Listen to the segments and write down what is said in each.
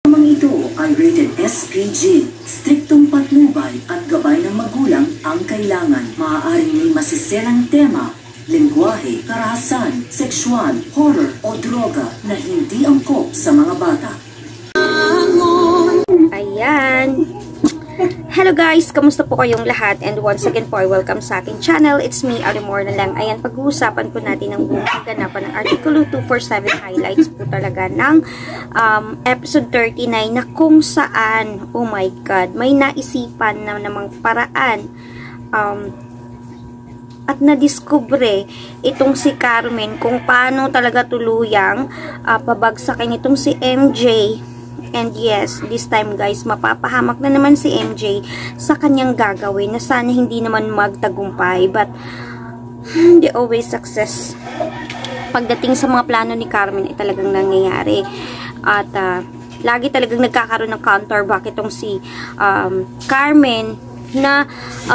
Mga ito ay rated SPG. Striktong patnubay at gabay ng magulang ang kailangan. Maaaring may masiselang tema, lengguwahe, karahasan, sexual, horror o droga na hindi angkop sa mga bata. Ayan. Hello guys! Kamusta po kayong lahat? And once again po, welcome sa aking channel. It's me, Arimor na lang. Ayan, pag-uusapan po natin ang buong kaganapan ng Artikulo 247 highlights po talaga ng episode 39 na kung saan, oh my God, may naisipan na namang paraan at nadiskubre itong si Carmen kung paano talaga tuluyang pabagsakin itong si MJ. And yes, this time guys, mapapahamak na naman si MJ sa kanyang gagawin na sana hindi naman magtagumpay. But, they always success. Pagdating sa mga plano ni Carmen ay talagang nangyayari. At, lagi talagang nagkakaroon ng counterback itong si Carmen na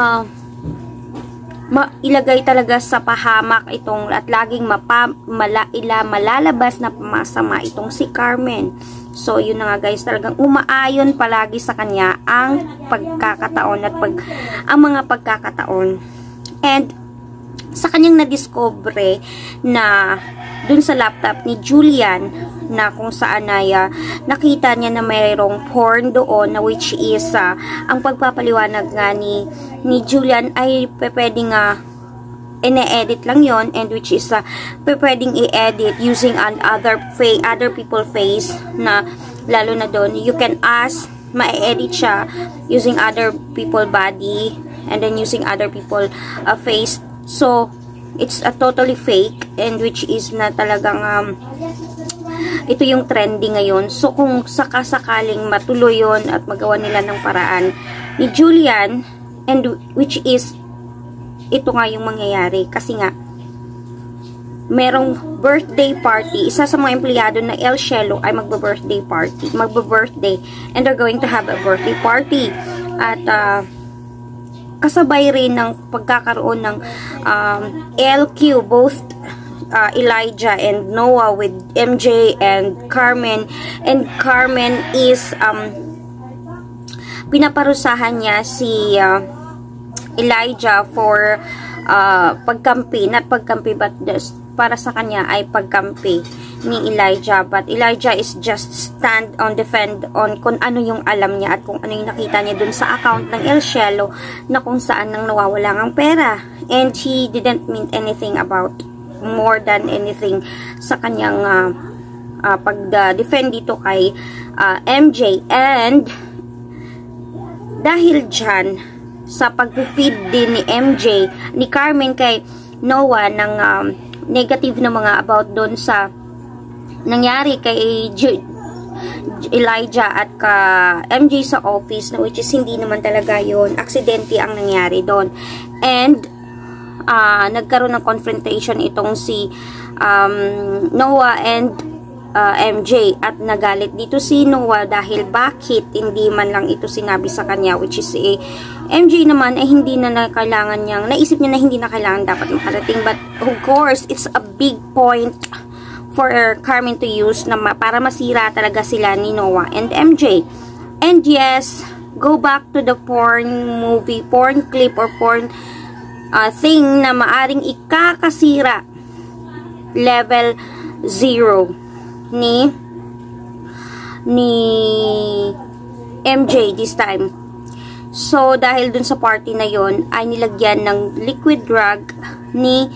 ilagay talaga sa pahamak itong at laging malalabas na masama itong si Carmen. So, yun na nga guys, talagang umaayon palagi sa kanya ang pagkakataon at ang mga pagkakataon. And, sa kanyang nadiscover na dun sa laptop ni Julian na kung saan ay nakita niya na mayroong porn doon na which is ang pagpapaliwanag nga ni Julian ay pwedeng ine-edit lang yon, and which is pwedeng i-edit using other people face na lalo na doon you can ask ma-edit siya using other people body and then using other people face. So it's a totally fake, and which is na talagang ito yung trending ngayon. So kung sakasakaling matuloy yon at magawa nila ng paraan ni Julian, and which is ito nga yung mangyayari kasi nga merong birthday party. Isa sa mga empleyado na El Cielo ay magbe-birthday, and they're going to have a birthday party. At kasabay rin ng pagkakaroon ng LQ, both Elijah and Noah with MJ and Carmen. And Carmen is pinaparusahan niya si Elijah for pagkampi, not pagkampi but para sa kanya ay pagkampi ni Elijah, but Elijah is just stand on defend on kung ano yung alam niya at kung ano yung nakita niya dun sa account ng El Cielo na kung saan nang nawawala ng pera, and he didn't mean anything about more than anything sa kanyang pag-defend dito kay MJ. And dahil dyan sa pag-feed din ni MJ, ni Carmen kay Noah ng negative na mga about doon sa nangyari kay Elijah at ka MJ sa office, na which is hindi naman talaga yon, aksidente ang nangyari doon. And nagkaroon ng confrontation itong si Noah and MJ, at nagalit dito si Noah dahil bakit hindi man lang ito sinabi sa kanya, which is MJ naman ay hindi na kailangan niyang, naisip niya na hindi na kailangan dapat makarating, but of course it's a big point for Carmen to use na para masira talaga sila ni Noah and MJ. And yes, go back to the porn movie, porn clip or porn thing na maaring ikakasira level 0 ni MJ this time. So dahil dun sa party na yon ay nilagyan ng liquid drug ni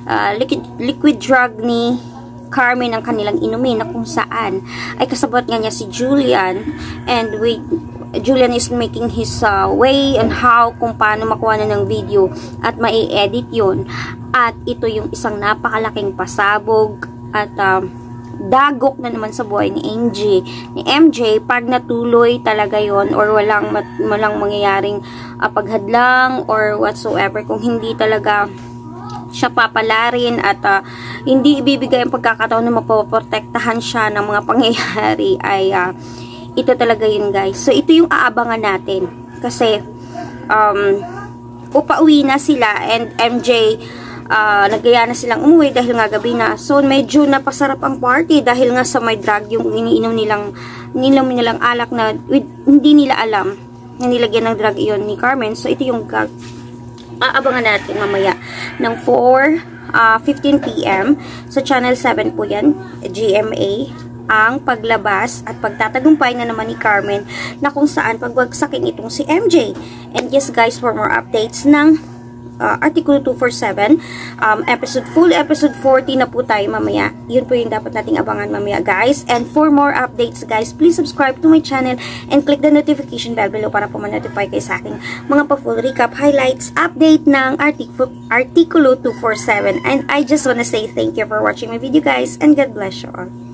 Carmen ang kanilang inumin, na kung saan ay kasabot nga niya si Julian, and Julian is making his way on how kung paano makuha na ng video at mai-edit yon. At ito yung isang napakalaking pasabog at dagok na naman sa buhay ni MJ pag natuloy talaga yon, or walang mangyayaring paghadlang or whatsoever, kung hindi talaga siya papalarin at hindi ibibigay ang pagkakataon na mapoprotektahan siya ng mga pangyayari, ay ito talaga yun guys. So ito yung aabangan natin kasi upauwi na sila, and MJ nagaya na silang umuwi dahil nga gabi na. So, medyo napasarap ang party dahil nga sa may drug yung iniinom nilang alak na hindi nila alam na nilagyan ng drug iyon ni Carmen. So, ito yung aabangan natin mamaya ng 4:15 PM sa Channel 7 po yan, GMA, ang paglabas at pagtatagumpay na naman ni Carmen na kung saan pagwagsakin itong si MJ. And yes guys, for more updates ng Artikulo 247, full episode 40 na po tayo mamaya. Yun po yung dapat nating abangan mamaya guys. And for more updates guys, please subscribe to my channel and click the notification bell below para po ma-notify kayo sa aking mga pa-full recap, highlights, update ng Artikulo 247. And I just wanna say thank you for watching my video guys and God bless you all.